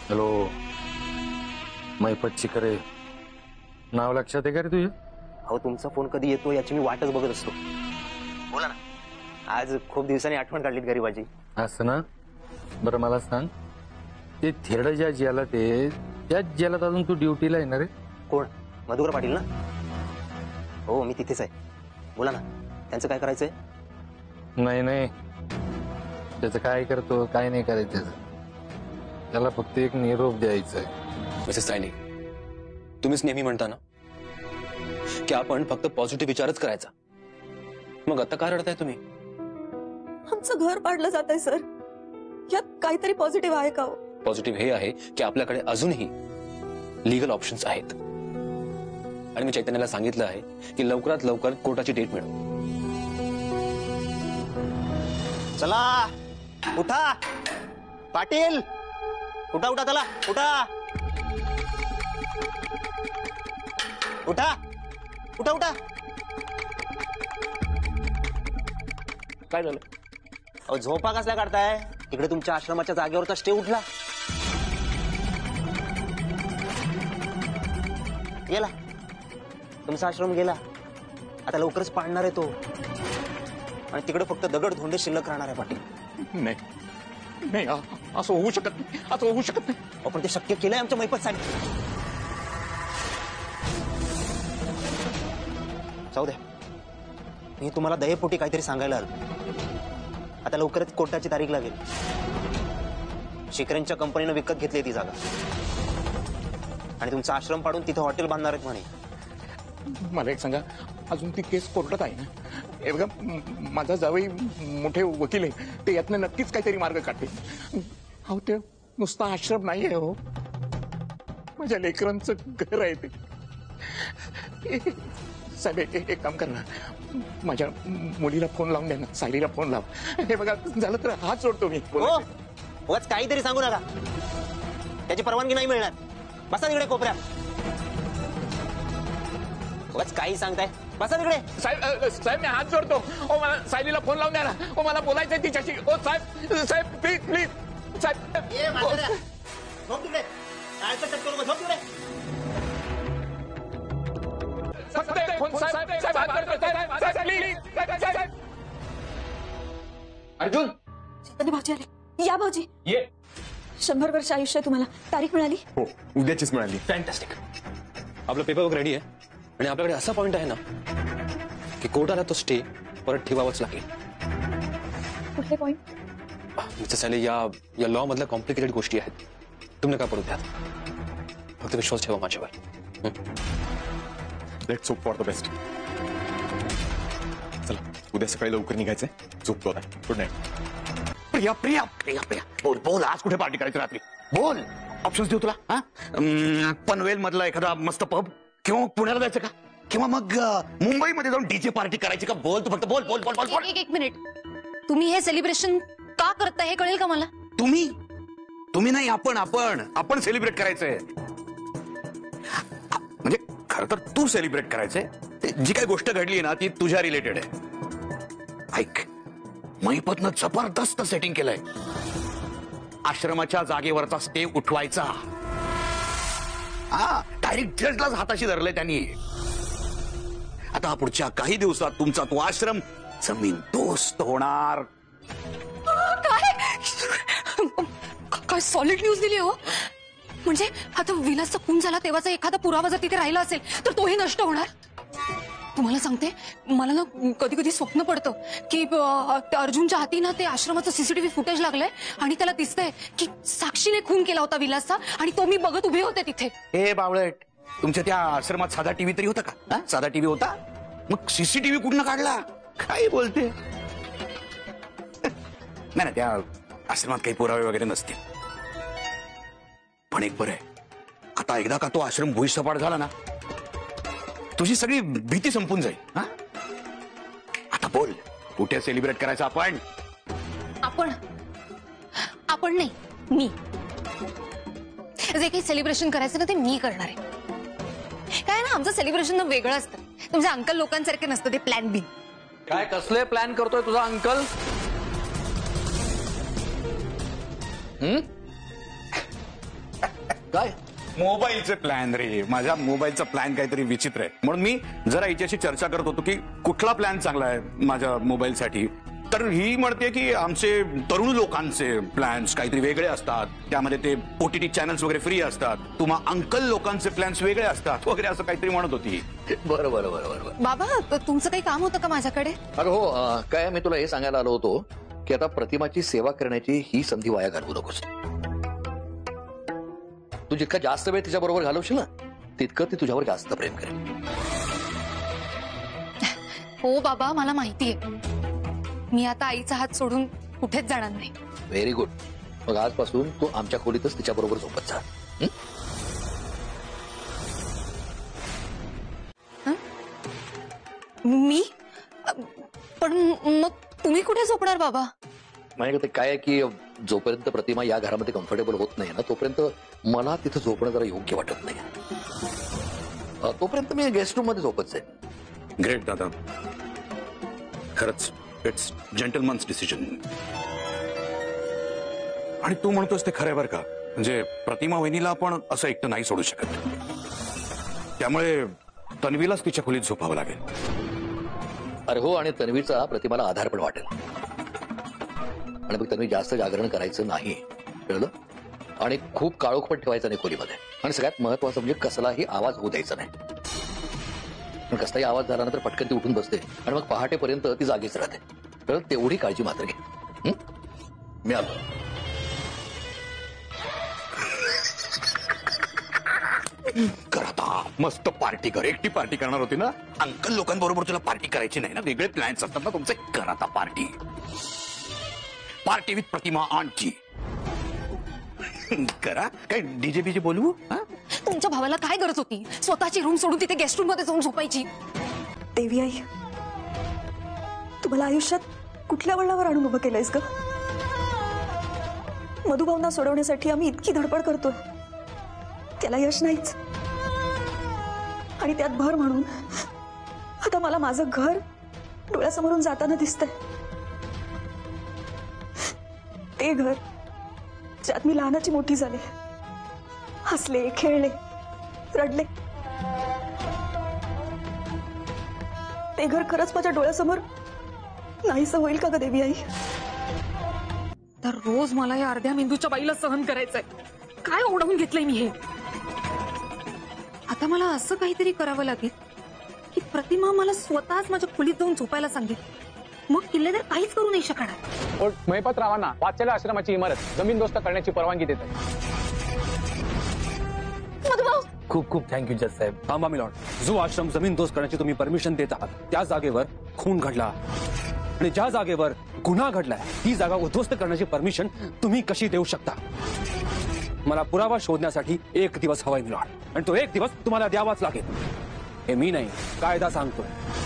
Hello, मैपत चिकरे नाव लक्षात आहे का रे तुझ्या? अहो तुमचा फोन कधी येतो याची मी वाटच बघत असतो. बोला ना, आज खूप दिवसांनी आठवण काढलीत गरीबाची. असं ना, बरं मला सांग, ते थेरड ज्या ज्याला ते त्याच ज्याला अजून तू ड्युटीला येणार आहे? कोण? मधुकर पाटील ना? हो मी तिथेच आहे. बोला ना, त्यांचं काय करायचंय? नाही नाही, त्याचं काय करतो काय नाही करायचं, त्याला फक्त एक निरोप द्यायचा आहे. मिसेस सायनी, तुम्हीच नेहमी म्हणता ना की आपण फक्त पॉझिटिव्ह विचारच करायचा. मग आता काय रडताय तुम्ही? आमचं घर पाडलं जात आहे सर, यात काहीतरी पॉझिटिव्ह आहे का हो? पॉझिटिव्ह हे आहे की आपल्याकडे अजूनही लीगल ऑप्शन्स आहेत आणि मी चैतन्याला सांगितलं आहे की लवकरात लवकर कोर्टाची डेट मिळवू. चला उठा पाटील, उठा उठा, चला उठा उठा उठा उठा. काय झालं? अहो झोपा कसल्या काढताय? इकडे तुमच्या आश्रमाच्या जागेवरचा स्टे उठला. गेला तुमचा आश्रम, गेला. आता लवकरच पाडणार आहे तो, आणि तिकडे फक्त दगड धोंडे शिल्लक राहणार आहे. पाटील नाही नाही, असं होऊ शकत नाही, असं होऊ शकत नाही. आपण ते शक्य केलंय आमच्या मैपतसाठी. जाऊ द्या, मी तुम्हाला दयेपोटी काहीतरी सांगायला आलो. आता लवकरच कोर्टाची तारीख लागेल. शिकरेंच्या कंपनीनं विकत घेतली ती जागा आणि तुमचा आश्रम पाडून तिथे हॉटेल बांधणार आहेत म्हणे. मला एक सांगा, अजून ती केस कोर्टात आहे ना? हे बघा, माझा जावई मोठे वकील आहे, ते यातनं नक्कीच काहीतरी मार्ग काढते. अहो ते नुसता आश्रम नाही आहे हो, माझ्या लेकरांचं घर आहे ते. साहेब एक काम कर ना, माझ्या मुलीला फोन लावून द्या ना, सायलीला फोन लाव. हे बघा, झालं तर हात जोडतो मी. हो उगाच काहीतरी सांगू नका, त्याची परवानगी नाही मिळणार. बसा तिकडे कोपऱ्यात. उगाच काही सांगताय, बसा तिकडे. साहेब मी हात जोडतो. ओ मला सायलीला फोन लावून द्या ना. ओ मला बोलायचंय तिच्याशी. ओ साहेब साहेब प्लीज प्लीज साहेब. झोप तिकडे, टाळकं टक्कर नको, झोप तिकडे. अर्जुन, चैतन्य भाऊजी आले. या भाऊजी, ये. 100 वर्ष आयुष्य. तुम्हाला तारीख मिळाली? हो, उद्याचीच मिळाली. फॅन्टॅस्टिक. आपलं पेपर रेडी आहे आणि आपल्याकडे असा पॉइंट आहे ना की कोर्टाला तो स्टे परत ठेवावाच लागेल. कुठले पॉइंट? मिसेस सायली, या लॉ मधल्या कॉम्प्लिकेटेड गोष्टी आहेत, तुम्ही नका पडू द्यात. फक्त विश्वास ठेवा माझ्यावर. Let's hope for the best. चला उद्या सकाळी लवकर निघायचंय. झोपतो आता. Good night. प्रिया प्रिया प्रिया प्रिया, बोल बोल, आज कुठे पार्टी करायची रात्री? बोल, ऑप्शन्स देऊ तुला. पनवेल मधला एखादा मस्त पब, किंवा पुण्याला जायचं का, किंवा मग मुंबईमध्ये जाऊन डीजे पार्टी करायची का? बोल तू, फक्त बोल बोल बोल बोल. एक मिनिट, तुम्ही हे सेलिब्रेशन का करताय हे कळेल का मला? तुम्ही नाही, आपण सेलिब्रेट करायचंय. म्हणजे खरं तर तू सेलिब्रेट करायचंय. जी काही गोष्ट घडली ना ती तुझ्या रिलेटेड आहे. ऐक, महिपतनं जबरदस्त सेटिंग केलंय. आश्रमाच्या जागेवरचा स्टे उठवायचा. डायरेक्ट जजलाच हाताशी धरलंय त्यांनी. आता पुढच्या काही दिवसात तुमचा तो आश्रम जमीन दोस्त होणार. काय सॉलिड न्यूज दिली हो. म्हणजे आता विलासचा खून झाला तेव्हाचा एखादा पुरावा जर तिथे राहिला असेल तर तोही नष्ट होणार. तुम्हाला सांगते, मला ना कधी कधी स्वप्न पडतं की अर्जुनच्या हाती ना ते आश्रमाचं सीसीटीव्ही फुटेज लागलंय आणि त्याला दिसतंय की साक्षीने खून केला होता विलासचा आणि तो मी बघत उभे होते तिथे. हे बावळट, तुमच्या त्या आश्रमात साधा टीव्ही तरी होता का? साधा टीव्ही होता, मग सीसीटीव्ही कुठनं काढला? काय बोलते? नाही त्या आश्रमात काही पुरावे वगैरे नसते. पण एक बरं आहे, आता एकदा का तो आश्रम भुईसपाट झाला ना, तुझी सगळी भीती संपून जाईल. आता बोल, कुठे सेलिब्रेट करायचं आपण? आपण नाही, मी. जे काही सेलिब्रेशन करायचं ना ते मी करणार आहे. काय ना, आमचं सेलिब्रेशन वेगळं असतं. तुमच्या अंकल लोकांसारखे नसतं ते प्लॅन बी. काय कसले प्लॅन करतोय तुझा अंकल? काय मोबाईलचे प्लॅन रे. माझ्या मोबाईलचा प्लॅन काहीतरी विचित्र आहे, म्हणून मी जरा हिच्याशी चर्चा करत होतो की कुठला प्लॅन चांगला आहे माझ्या मोबाईलसाठी. तर ही म्हणते की आमचे तरुण लोकांचे प्लॅन्स काहीतरी वेगळे असतात, त्यामध्ये ते OTT चॅनल्स वगैरे फ्री असतात. तुम्हा अंकल लोकांचे प्लॅन्स वेगळे असतात वगैरे असं काहीतरी म्हणत होती. बरं बरं बरं बरं. बाबा तुमचं काही काम होतं का माझ्याकडे? अगं हो, काय मी तुला हे सांगायला आलो होतो की आता प्रतिमाची सेवा करण्याची ही संधी वाया घालवू नकोस. तू जितका जास्त वेळ तिच्या बरोबर घालवशील ना, तितकं ती तुझ्यावर जास्त प्रेम करेल. हो बाबा, मला माहितीये. मी आता आईचा हात सोडून कुठेच जाणार नाही. Very good. मग आजपासून तू आमच्या खोलीतच तिच्या बरोबर झोपत जा. मी पण मग तुम्ही कुठे झोपणार बाबा? म्हणजे ते काय आहे की जोपर्यंत प्रतिमा या घरामध्ये कम्फर्टेबल होत नाही ना, तोपर्यंत मला तिथं झोपणं जरा योग्य वाटत नाही. तोपर्यंत मी गेस्ट रूम मध्ये झोपत जाईल. ग्रेट दादा, खरंच इट्स जेंटलमन्स डिसिजन. आणि तू म्हणतोस ते खरं आहे बरं का. म्हणजे प्रतिमा वहिनीला आपण असं एकटं नाही सोडू शकत, त्यामुळे तन्वीलाच तिच्या खोलीत झोपावं लागेल. अरे हो, आणि तन्वीचा प्रतिमाला आधार पण वाटेल. आणि मग तन्वी जास्त जागरण करायचं नाही, कळलं? आणि खूप काळोख पण ठेवायचा नाही खोलीमध्ये. आणि सगळ्यात महत्वाचं म्हणजे कसलाही आवाज होऊ द्यायचा नाही. पण कसलाही आवाज झाला ना तर पटकन ती उठून बसते आणि मग पहाटेपर्यंत ती जागीच राहते. तर तेवढी काळजी मात्र घे. मी आलो. कर आता मस्त पार्टी कर. एकटी पार्टी करणार होती ना, अंकल लोकांबरोबर तुला पार्टी करायची नाही ना, वेगळे प्लॅन्स असतात ना तुमचे. कर आता party. Party with Pratima aunty. करा. काय डीजे बीजे बोलवू? तुमच्या भावाला काय गरज होती स्वतःची रूम सोडून तिथे गेस्ट रूम मध्ये जाऊन झोपायची? देवी आई, तुम्हाला आयुष्यात कुठल्या वळणावर आणून उभं केलंयस ग? मधुभावना सोडवण्यासाठी आम्ही इतकी धडपड करतोय, त्याला यश नाहीच. आणि त्यात भर म्हणून आता मला माझं घर डोळ्यासमोरून जाताना दिसतंय. ते घर ज्यात मी लहानाची मोठी झाले, हसले, खेळले, रडले. ते घर खरंच माझ्या डोळ्यासमोर नाहीसं होईल का ग देवी आई? तर रोज मला या अर्ध्या मेंदूच्या बाईला सहन करायचंय. काय ओढवून घेतलंय मी हे? आता मला असं काहीतरी करावं लागेल की प्रतिमा मला स्वतःच माझ्या खोलीत जाऊन झोपायला सांगेल. मग किल्लेदार काहीच करू नाही शकणार. कोर्ट महिपतरावांना वात्सल्य आश्रमाची इमारत जमीनदोस्त करण्याची परवानगी देत आहे. मधुभाऊ, खूप खूप थँक्यू जज साहेब. थांबा मिलॉर्ड. जो आश्रम जमीनदोस्त करण्याची तुम्ही परमिशन देत आहात त्या जागेवर खून घडला आणि ज्या जागेवर गुन्हा घडलाय ती जागा उद्ध्वस्त करण्याची परमिशन तुम्ही कशी देऊ शकता? मला पुरावा शोधण्यासाठी 1 दिवस हवाय मिलॉर्ड, आणि तो 1 दिवस तुम्हाला द्यावाच लागेल. हे मी नाही, कायदा सांगतोय.